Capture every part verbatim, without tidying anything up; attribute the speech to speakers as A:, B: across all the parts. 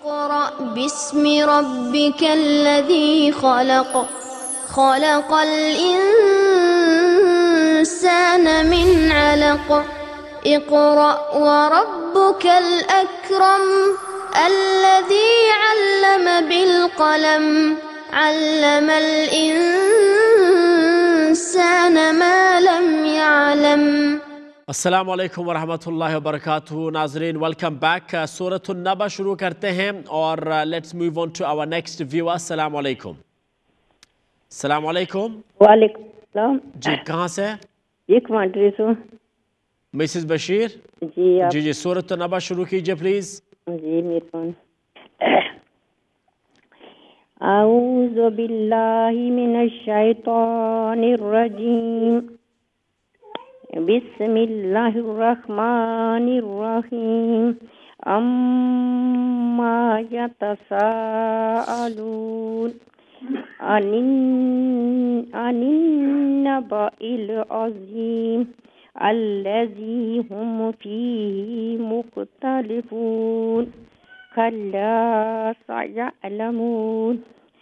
A: اقرأ باسم ربك الذي خلق خلق الإنسان من علق اقرأ وربك الأكرم الذي علم بالقلم علم الإنسان ما لم يعلم.
B: अस्सलाम वालेकुम वरहमतुल्लाहि वबरकातुहू। नाजरीन, वेलकम बैक। सूरत अन-नबा शुरू करते हैं और let's move on to our next viewer. अस्सलाम वालेकुम। अस्सलाम वालेकुम।
C: वालेकुम सलाम।
B: जी, कहाँ से?
C: एक मांडरी से।
B: मिसेस बशीर
C: जी आप
B: जी जी सूरत अन-नबा शुरू कीजिए प्लीज।
C: जी मेहरबान। आऊज़ु बिल्लाहि मिनश शैतानिर रजीम। बिस्मिल्लाहिर्रहमानिर्रहीम। अम्मा यतसाअलून अनिन अनिन्नबइल अज़ीम अल्लज़ी हुम फ़ीही मुख्तलिफ़ून कल्ला सयअलमून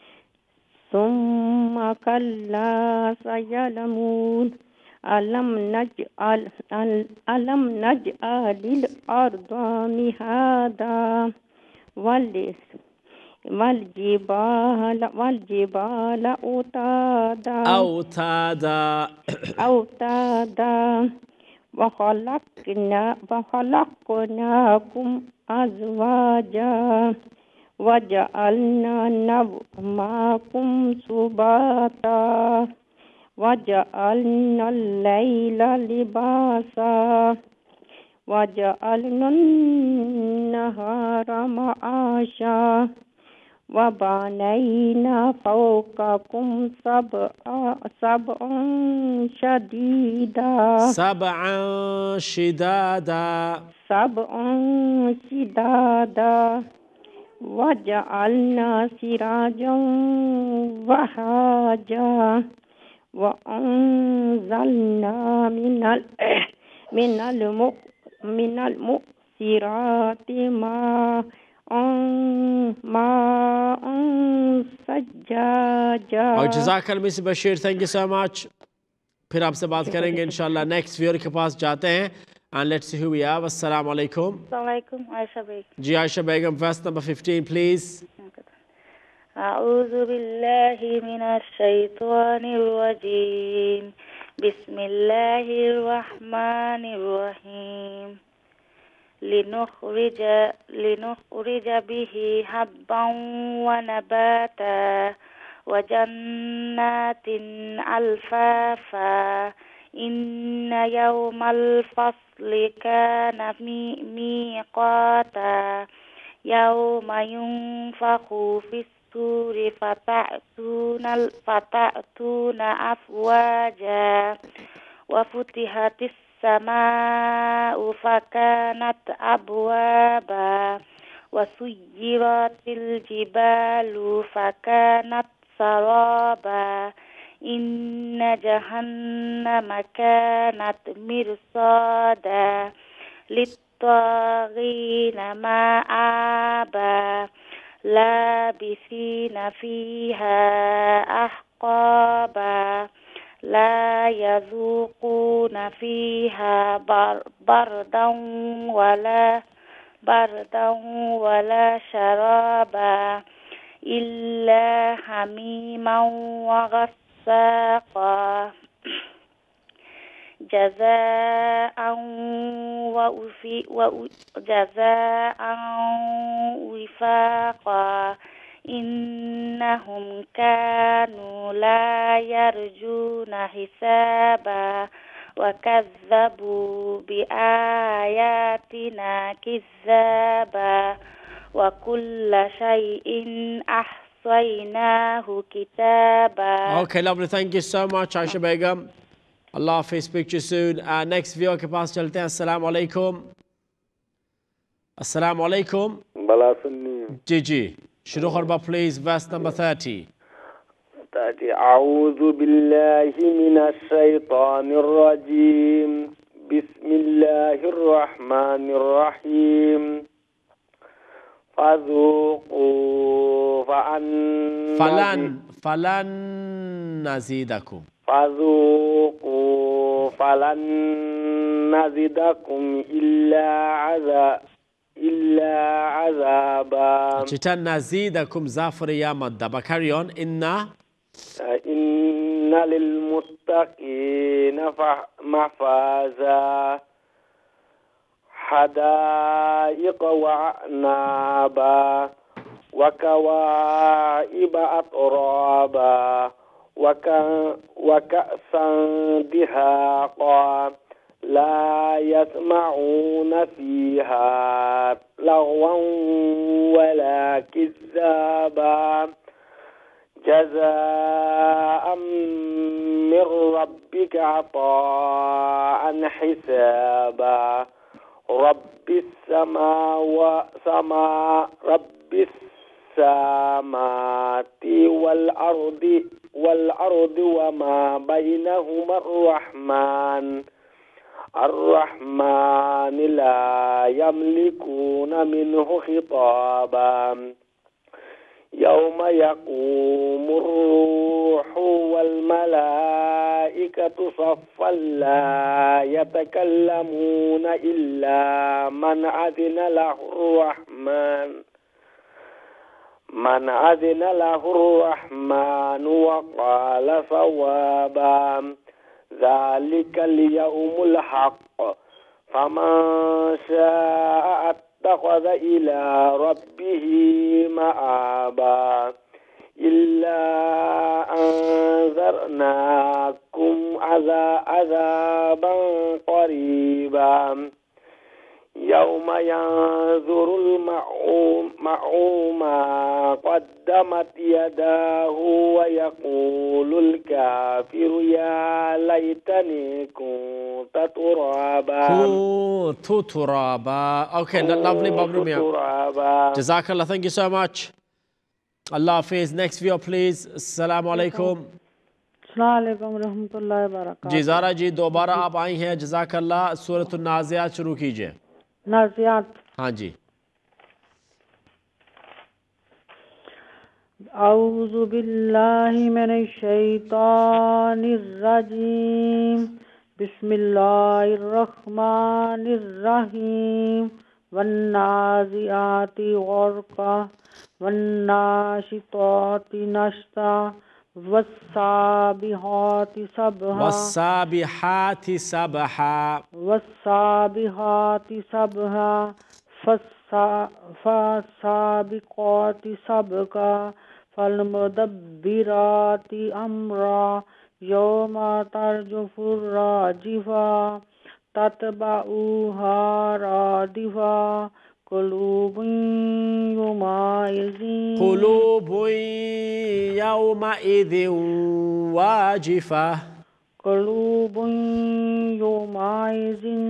C: सुम्मा कल्ला सयअलमून अलम नजअल अलम नजअलिल अर्द मिहादा वल वलजिबाल वलजिबाल औतादा
B: औतादा
C: औतादा वखलकना वखलकनाकुम अज़वाजा वजअलना नवमाकुम सुबाता वजअलना लैला लिबासा वजअलना नहारा मआशा वबनैना फौककुम सबअ सबअन शदीदा
B: सबअन शिदादा
C: सबअन शिदादा वजअलना सिराजन वहाजा वअंज़लना मिनल मिनल मुक मिनल मुक्सिराति माअन माअन सज्जाजा।
B: और जज़ाकल्लाह Mrs Bashir, thank you so much. फिर आपसे बात करेंगे इंशाल्लाह। नेक्स्ट व्यूअर के पास जाते हैं and let's see who we are. अस्सलाम वालेकुम।
D: अस्सलाम वालेकुम। आयशा बेगम।
B: जी Ayesha Begum, first number fifteen please.
D: अऊज़ु बिल्लाहि मिनश शैतानिर रजीम। बिस्मिल्लाहिर रहमानिर रहीम। लिनुखरिज लिनुखरिज बिही हब्बन व नबाता व जन्नातिन अल्फाफा इन्ना यौमल फस्लि काना मीक़ाता यौमा युनफ़ख़ु फ़िस्सूरि फ़तअतूना फ़तअतूना अफ़वाजा वफ़ुतिहतिस समाउ फ़कानत अबवाबा वसुय्यिरतिल जिबालु फ़कानत सराबा इन्ना जहन्नम कानत मिरसादा लित्तागीन माआबा लाबिसीन फ़ीहा अहक़ाबा ला यज़ूक़ून फ़ीहा बरदन वला बरदन वला शराबा इल्ला हमीमन व गस्साक़ा जज़ाअन जज़ाअन विफ़ाक़ा इन्नहुम कानू ला यरजून हिसाबा वकज़्ज़बू बिआयातिना किज़्ज़ाबा वकुल्ल शैइन अहसैनाहु किताबा।
B: Okay, lovely. Thank you so much, Aisha Begum. Allah Hafiz, speak to you soon. Uh, next viewer के पास चलते हैं। अस्सलाम वालेकुम। अस्सलाम वालेकुम।
E: बला सुन्नी
B: जी जी शुरू खरबा प्लीज, वर्स नंबर थर्टी।
E: अऊज़ु बिल्लाहि मिनश शैतानिर रजीम। बिस्मिल्लाहिर रहमानिर रहीम। فذوقوا فأن
B: فلن فلن نزيدكم
E: فذوقوا فلن نزدكم إلا عذاب إلا عذابا.
B: جتن نزيدكم زافر يا مدة. Carry on. إن
E: إن للمتقين مفازا حدائق وعنابا وكواعب أترابا وكأسا دهاقا لا يسمعون فيها لغوا ولا كذابا جزاء من ربك عطاء حسابا. رب السماوات سما رب السماوات والأرض والأرض وما بينهما الرحمن الرحمن لا يملكون منه خطابا. يوم يقوم الروح والملائكة صفا لا يتكلمون إلا من أذن له الرحمن من أذن له الرحمن وقال صوابا. ذلك اليوم الحق فمن شاء اتخذ إلى ربه مآبا. إلا أنذرناكم عذابا قريبا يوم ينظر المرء ما قدمت يداه ويقول الكافر يا ليتني كنت ترابا.
B: كنت ترابا. Okay, lovely, lovely. Jazakallah, thank you so much. Allah Hafiz. Next viewer, please. Assalamu alaikum.
F: अस्सलामुअलैकुम रहमतुल्लाहि व बरकातहू।
B: जी ज़ारा जी दोबारा आप आई हैं, जज़ाकल्लाह। सूरतुन नाज़ियात शुरू कीजिए।
F: नाज़ियात।
B: हाँ जी।
F: औज़ु बिल्लाहि मिनश शैतानिर रजीम। बिस्मिल्लाहिर रहमानिर रहीम। वन्नाज़िआति ग़रक़ा वन्नाशिताति नश्ता वस्साबिहाति सबहा
B: वस्साबिहाति सबहा
F: वस्साबिहाति सबहा फस्साबिक़ाति सबका फल्मुदब्बिराति अम्रा यौमा तर्जुफुर राजिफा ततबउहा रादिफा कुलूबुन यौमाइज़िन
B: कुलूबुन यौमाइज़िन वाजिफा
F: कुलूबुन यौमाइज़िन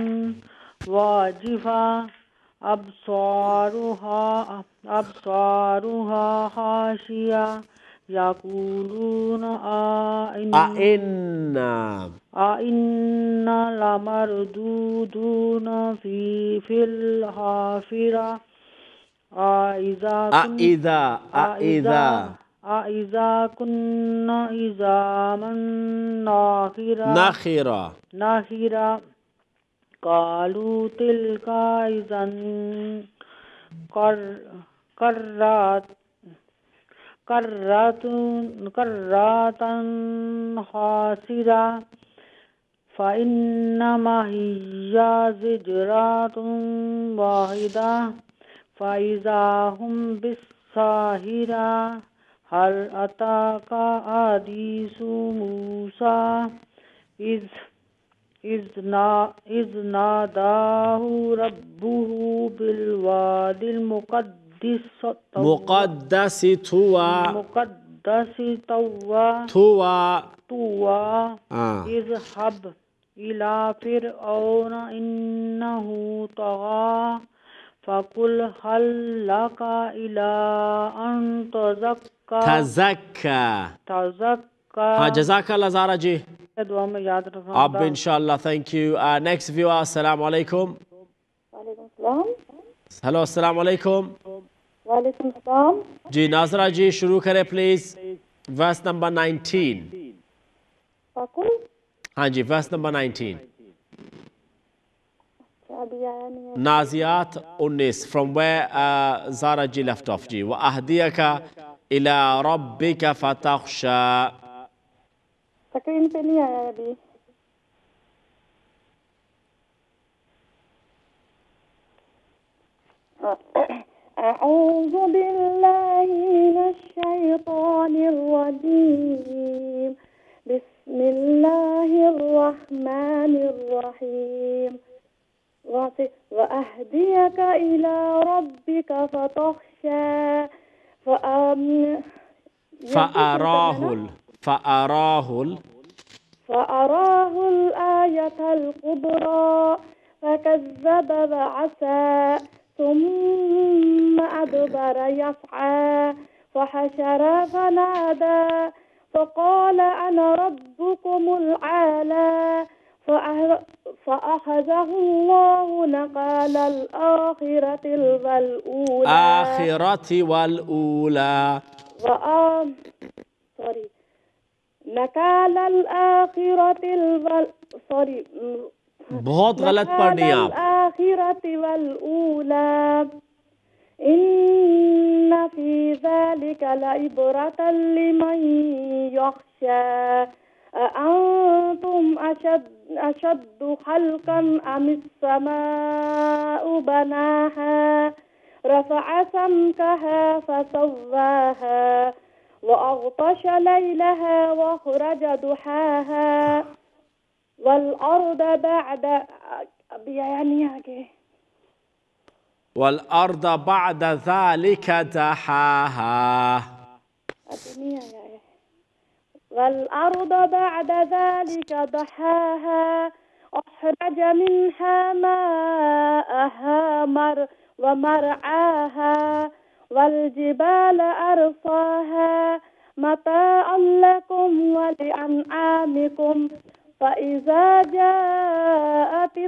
F: वाजिफा अब्सारुहा अब्सारुहा हाशिया यक़ूलूना
B: अइन्ना
F: अइन्ना लमरदूदूना फी फिल हाफिरा अइज़ा
B: अइज़ा अइज़ा
F: अइज़ा कुन्ना इज़ामन नाखिरा
B: नाखिरा
F: नाखिरा कालू तिलका इज़न कर कर्रात कर्रातुन कर्रातन हासिरा फ़इन्नमा हिया ज़िजरातुन वाहिदा फ़इज़ा हुम बिस्साहिरा हल अताका हदीसु मूसा इज़ इज़ना इज़नादाहु रब्बुहु बिलवादिल मुक़द्दिस
B: मुक़द्दस तुवा
F: मुक़द्दस तवा
B: तुवा
F: तुवा इज़हब इला फ़िरऔन इन्नहु तग़ा फ़कुल हल लका इला अन तज़क्का
B: तज़क्का
F: तज़क्का।
B: हाँ, जज़ाकल्लाह ज़ारा जी,
F: दुआ में याद रखना।
B: आप भी इंशाअल्लाह। Thank you. नेक्स्ट व्यूअर, अस्सलाम वालेकुम।
G: वालेकुम सलाम।
B: हेलो अस्सलाम वालेकुम।
G: वालेकुम सलाम।
B: जी नाजरा जी शुरू करें प्लीज, वर्स नंबर नाइनटीन।
G: पाकुल?
B: हाँ जी वर्स नंबर नाइनटीन।
G: अभी आया नहीं है।
B: नाजियात उन्नीस, from where Zara ji left off जी। व अहदियका इला रब्बिका फतख्शा।
G: स्क्रीन पे नहीं आया अभी। अऊज़ु बिल्लाहि मिनश शैतानिर रजीम। बिस्मिल्लाहिर रहमानिर रहीम। وأهديك إلى ربك فتخشى
B: فأراه فأراه
G: فأراه الآية الكبرى فكذب وعصى ثم أدبر يسعى فحشر فنادى فقال أنا ربكم الأعلى فأخذه الله نقال الآخرة والأولى
B: آخرة والأولى
G: وآم sorry نقال الآخرة الول sorry
B: बहुत गलत पढ़नी आप।
G: الآخرة والأولى إن في ذلك لعبرة لمن يخشى أأنتم أشد أشد خلقا أم السماء بناها رفع سمكها فسواها وأغطش ليلها وأخرج ضحاها والأرض بعد يعني
B: والأرض بعد ذلك دحاها
G: والأرض بعد ذلك ضحاها أخرج منها ماءها مر ومرعاها والجبال أرصاها متاعا لكم ولأنعامكم فإذا جاءت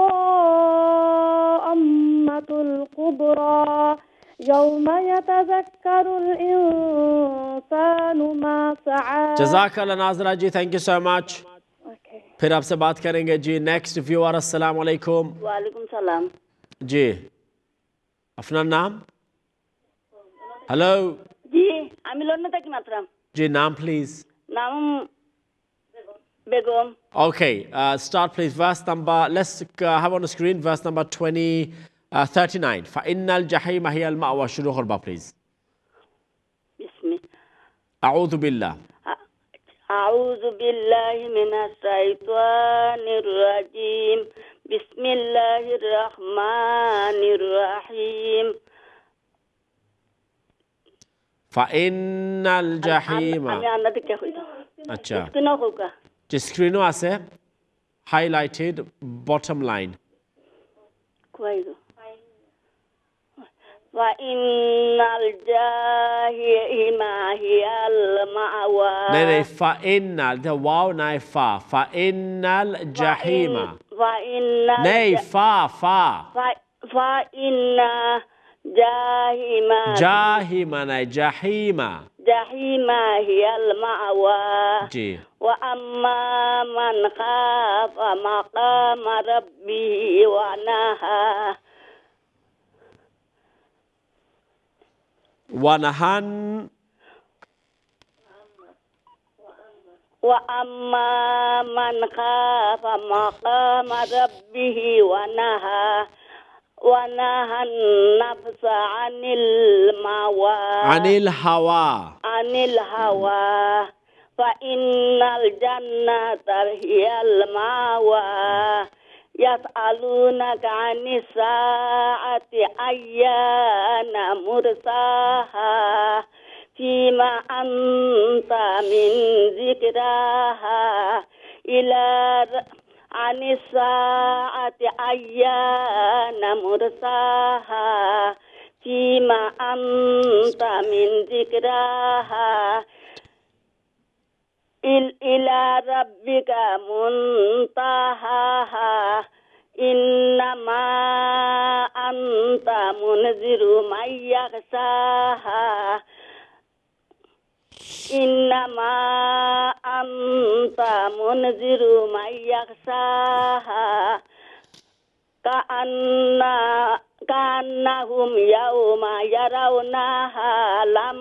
G: الطامة الكبرى يوم يتذكر الإنسان ما سعى.
B: जज़ाकल्लाह Nazra ji, thank you so much. फिर आपसे बात करेंगे जी। नेक्स्ट व्यूअर अस्सलाम वालेकुम।
H: वालेकुम सलाम
B: जी अपना नाम? हेलो
H: जी আমি লোন থাকি মাত্রা
B: जी नाम प्लीज।
H: नाम बेगम।
B: Okay, uh, start please. Verse number, let's uh, have on the screen verse number twenty, uh, thirty-nine. فَإِنَّ الْجَحِيمَ هِيَ الْمَأْوَى. شروع خربا please.
H: بسم
B: أعوذ بالله.
H: أعوذ بالله من الشيطان الرجيم. بسم الله الرحمن الرحيم.
B: فَإِنَّ الْجَحِيمَ. अच्छा जिस स्क्रीन आसे highlighted bottom line.
H: وَإِنَّ الْجَحِيمَ هِيَ الْمَأْوَى.
B: नहीं नहीं فَإِنَّ the wow नहीं fa فَإِنَّ الْجَحِيمَ नहीं fa fa
H: فَإِنَّ جَحِيمَ
B: جاهِمَ नहीं جَحِيمَ
H: جحيم هي المأوى.
B: जी
H: وأما من خاف مقام ربه ونهى
B: ونهن
H: وأما من خاف مقام ربه ونهى ونهى النفس عن المهوى
B: عن الهوى
H: عن الهوى فإن الجنة هي المأوى. يسألونك عن الساعة أيان مرساها فيما أنت من ذكراها إلى عن الساعة أيان مرساها فيما أنت من ذكراها إلى ربك منتهاها إنما أنت تنذر من يخشاها إنما أنت منذر من يخشاها كأن كأنهم يوم يرونها لم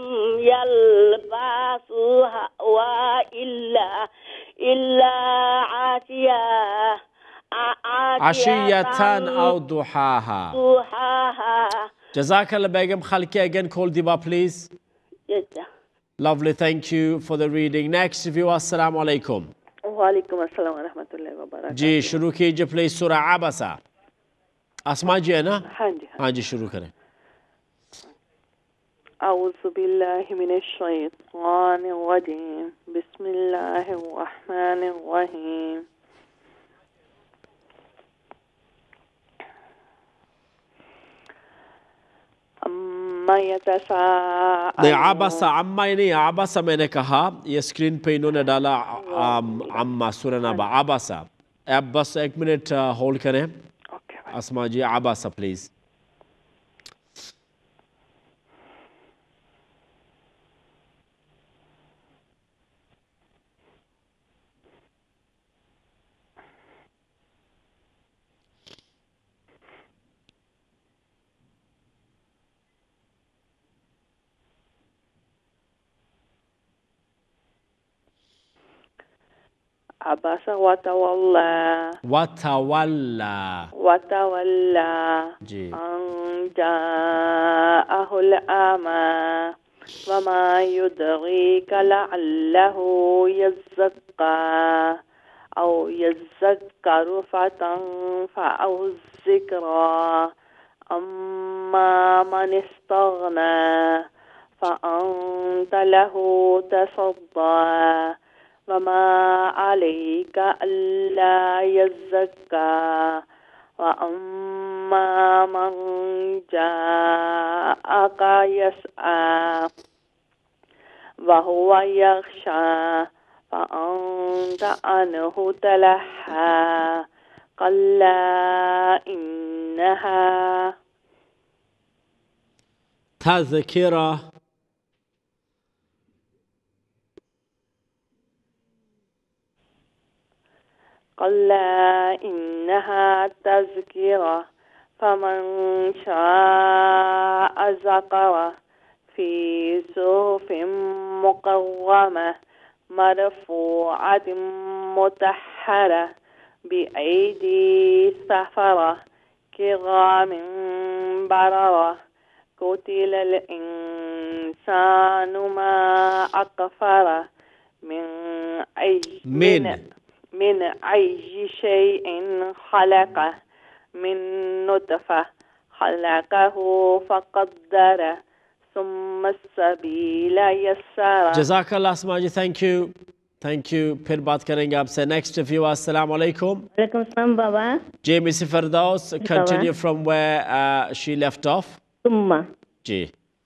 H: يلبسوها إلا إلا عشية
B: عشية أو ضحاها.
H: ضحاها.
B: Jazakallah Begum. Khalki, again call Diba please.
H: Yes, sir.
B: Lovely, thank you for the reading. Next viewer, assalamu alaikum.
I: वालेकुम अस्सलाम व रहमतुल्लाहि व बरकातहू।
B: जी शुरू कीजिए प्लीज सूरा आबसा। आसमा जी है ना?
I: हाँ जी
B: हाँ जी शुरू करें।
I: अऊज़ु बिल्लाहि मिनश शैतानिर रजीम बिस्मिल्लाहिर रहमानिर रहीम। अम्मा यतसाअलून।
B: नहीं आबसा अम्मा ही नहीं, आबसा मैंने कहा, ये स्क्रीन पे इन्होंने डाला अम्मा सूरा नबा आबसा। आप बस एक मिनट होल्ड करें असमा जी। आबसा प्लीज।
I: अबसा वतवल्ला।
B: वतवल्ला।
I: वतवल्ला।
B: जी।
I: अन जाअहुल आमा वमा युद्रीक लअल्लहु यज़्ज़क्का औ यज़्ज़क्करु फतंफ़अहु ज़िक्रा अम्मा मन इस्तग़ना फ़अंत लहु तसद्दा वमा अलैका अल्ला यज़्ज़क्का वअम्मा मन जाअका यसआ वहुवा यख्शा फ़अंत अन्हु तलहा कल्ला इन्नहा
B: तज़किरा।
I: कल्ला इन्नहा तज़किरा फमन शाअ ज़करा फी सुहुफ़िन मुकर्रमह मरफ़ूअतिन मुतहहरा बिअयदी सफ़रा किरामिन बररा कुतिलल इंसानु मा अकफ़रा मिन
B: मिन
I: من أي شيء خلقه من نطفة خلقه فقدره ثم السبيل يسره.
B: जज़ाकल्लाह Asma ji, thank you thank you. फिर बात करेंगे आपसे। नेक्स्ट व्यूअर अस्सलाम वालेकुम।
C: वालेकुम सलाम बाबा।
B: जी miss Firdaus, continue from where she left off.
C: सुम्मा
B: जी।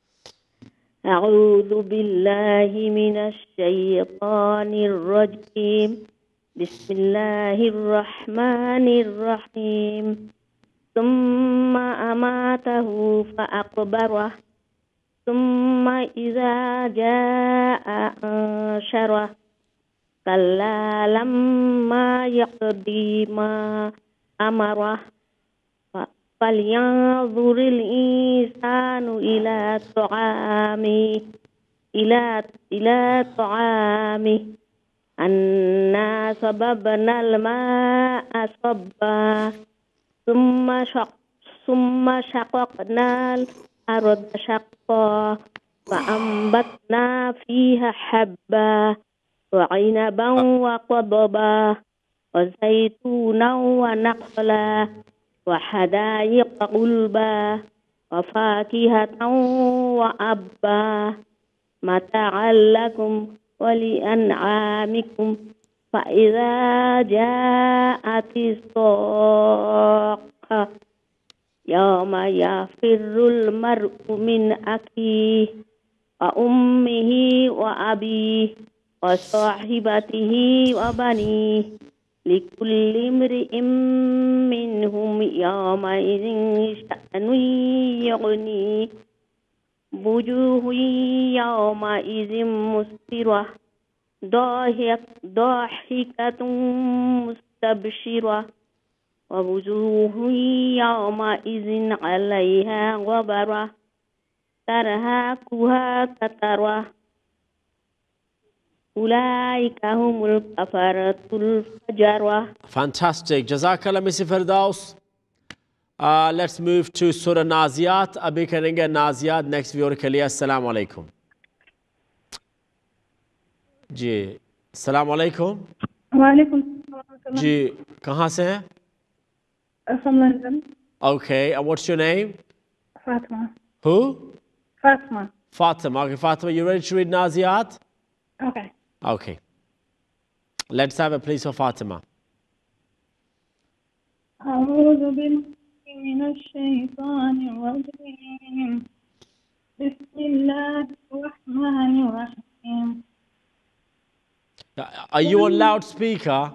C: अऊज़ु बिल्लाहि मिनश शैतानिर रजीम बिस्मिल्लाहिर रहमानिर रहीम। सुम्मा अमातहु फ़अक़बरह सुम्मा इज़ा जाअ अंशरह कल्ला लम्मा यक़दी मा अमरह फलयंज़ुरिल इंसानु इला तआमिही इला इला तआमिही अन्ना सबबनल मा'a सबा सुम्मा शक़ सुम्मा शक़क़नाल अर्द शक़्क़ा फअंबतना फ़ीहा हब्बा व'इनबन वक़ضबा वज़ैतूनन वनख़ला वहदाइक़ ग़ुल्बा वफ़ाकिहतन वअब्बा मताअन लकुम वलिअनआमिकुम फ़इज़ा जाअतिस साक़्क़ा यौमा यफ़िर्रुल मर्'उ मिन अख़ीहि व उम्मिहि व अबीहि व साहिबतिहि व बनीहि لكل امرئ منهم يومئذ شأن يغنيه وجوه يومئذ مسفرة ضاحكة مستبشرة ووجوه يومئذ عليها غبرة ترهقها قترة أولئك هم الكفرة الفجرة.
B: Fantastic. Jazakallah, Missus Firdaus. Uh, let's move to Surah Naziyat. Abhi karenge Naziyat next viewer ke liye. Assalamu alaikum. जी अस्सलाम वालेकुम.
J: वालेकुम
B: जी कहाँ से हैं?
J: From London.
B: Okay, and what's your name?
J: Fatima.
B: Who?
J: Fatima.
B: Fatima. Okay, Fatima, you ready to read Naziyat?
J: Okay.
B: Okay. Let's have a please for Fatima.
J: أعوذ بالله من الشيطان الرجيم. بسم الله الرحمن الرحيم.
B: Are you on loudspeaker?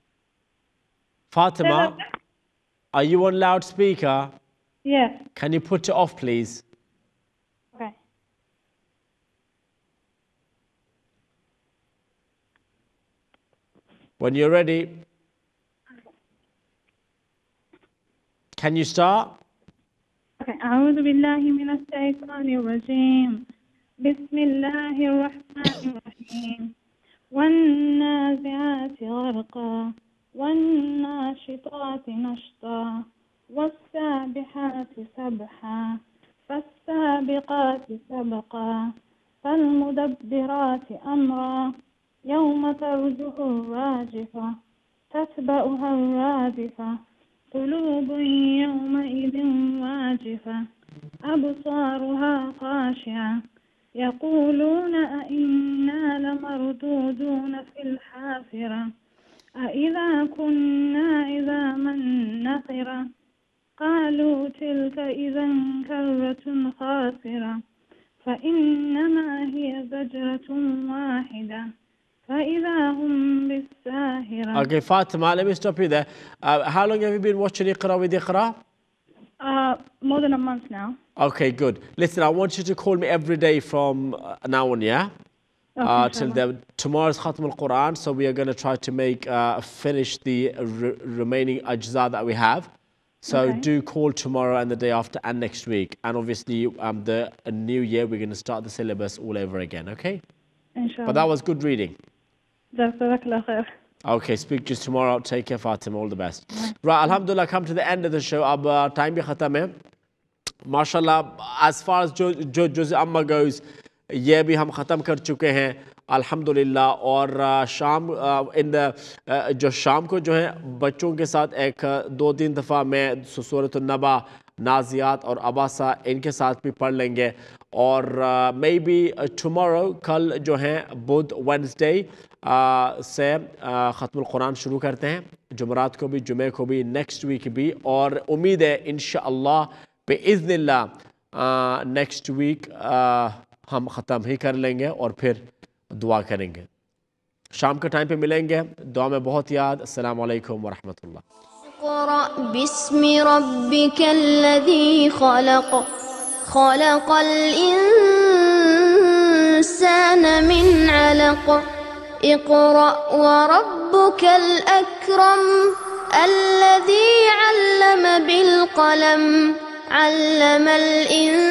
B: Fatima? Are you on loudspeaker?
J: Yes.
B: Can you put it off, please?
J: Okay.
B: When you're ready, can you start?
J: Okay. أعوذ بالله من الشيطان الرجيم. بسم الله الرحمن الرحيم. والنازعات غرقا والناشطات نشطا والسابحات سبحا فالسابقات سبقا فالمدبرات أمرا يوم ترجف الراجفة تتبعها الرادفة قلوب يومئذ واجفة أبصارها خاشعة يقولون أئنا لمردودون في الحافرة أإذا كنا عظاما نخرة قالوا تلك إذا كرة خاسرة فإنما هي زجرة واحدة فإذا هم بالساهرة.
B: Okay, Fatima, let me stop you there. Uh, how long have you been watching Iqra with Iqra?
J: Uh, more than a month now.
B: Okay, good. Listen, I want you to call me every day from uh, now on, yeah?
J: Okay,
B: uh, till the, tomorrow's Khatm al-Quran, so we are going to try to make, uh, finish the re remaining ajza that we have. So
J: okay.
B: do call tomorrow and the day after and next week. And obviously, um, the a new year, we're going to start the syllabus all over again, okay?
J: Inshallah.
B: But that was good reading.
J: Jazakallah khair.
B: Okay, speak to you tomorrow. Take care, Fatima. All the best. Right, Alhamdulillah, come to the end of the show. Ab uh, time bhi khatam hai. MashaAllah, as far as jo, jo, Juz Amma goes, ye bhi hum khatam kar chuke hain. Alhamdulillah. Aur uh, sham uh, in the uh, jo sham ko jo hai bachon ke sath ek uh, do teen dafa main Surat an-Naba, Naziyat और Abasa इनके साथ भी पढ़ लेंगे और may be tomorrow कल जो है बुध वेडनेसडे से ख़त्मुल कुरान शुरू करते हैं जुमरात को भी जुमे को भी नेक्स्ट वीक भी और उम्मीद है इंशाअल्लाह बिइज़्निल्लाह नेक्स्ट वीक हम ख़त्म ही कर लेंगे और फिर दुआ करेंगे शाम के टाइम पे मिलेंगे दुआ में बहुत याद अस्सलाम वालेकुम व रहमतुल्लाह
A: اقرأ باسم ربك الذي خلق خلق الإنسان من علق اقرأ وربك الأكرم الذي علم بالقلم علم الإنسان